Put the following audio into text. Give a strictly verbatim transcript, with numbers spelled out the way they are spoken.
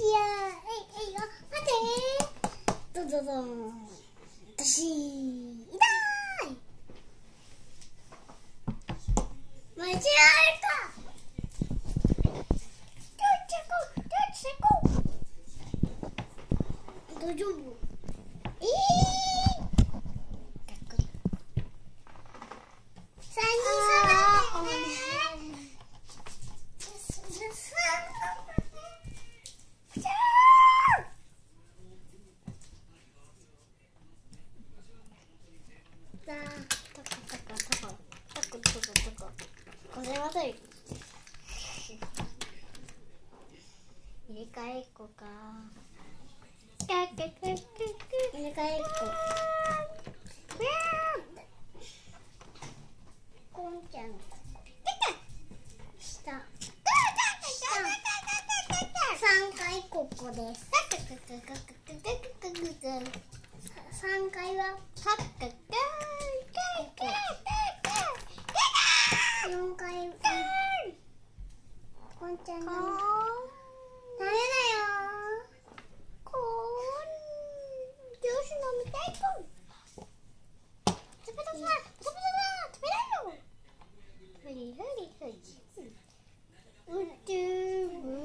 やえいえいよ待てーどどどん私痛い間違えた大丈夫えー三人下がってね入れ替えっこか入れ替えっここんちゃん下三回ここです三回は四回こんちゃんがダメだよこんジュース飲みたいこん食べたさ食べたさ食べないよふりふりふりうちゅう